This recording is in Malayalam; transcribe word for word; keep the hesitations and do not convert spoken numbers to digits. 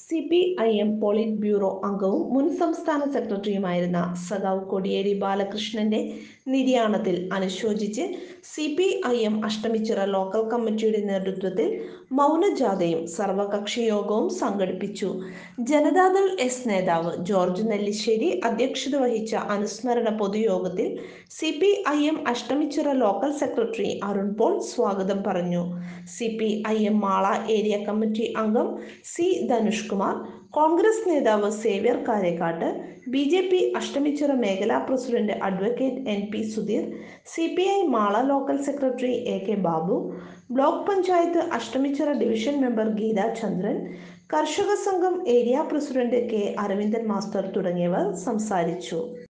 C P I M polit bureau അംഗവും മുൻ സംസ്ഥാന സെക്രട്ടറിയുമായിരുന്ന സഖാവ് കോടിയേരി ബാലകൃഷ്ണന്റെ നിര്യാണത്തിൽ അനുശോചിച്ച് C P I M Ashtamichira local കമ്മിറ്റിയുടെ നേതൃത്വത്തിൽ മൗനജാഥയും സർവകക്ഷി യോഗവും സംഘടിപ്പിച്ചു. ജനതാദൾ എസ് നേതാവ് ജോർജ് നെല്ലിശ്ശേരി അധ്യക്ഷത വഹിച്ച അനുസ്മരണ പൊതുയോഗത്തിൽ C P I M Ashtamichira local secretary Arun Paul സ്വാഗതം പറഞ്ഞു. C P I M Mala area committee അംഗം സി ധനുഷ് കുമാർ, കോൺഗ്രസ് നേതാവ് Xavier Karekkatt, B J P Ashtamichira മേഖലാ president advocate N P Sudheer, C P I Mala local secretary A K Babu, block panchayat Ashtamichira division member Geetha Chandran, Karshaka Sangham area president K Aravindan master തുടങ്ങിയവർ സംസാരിച്ചു.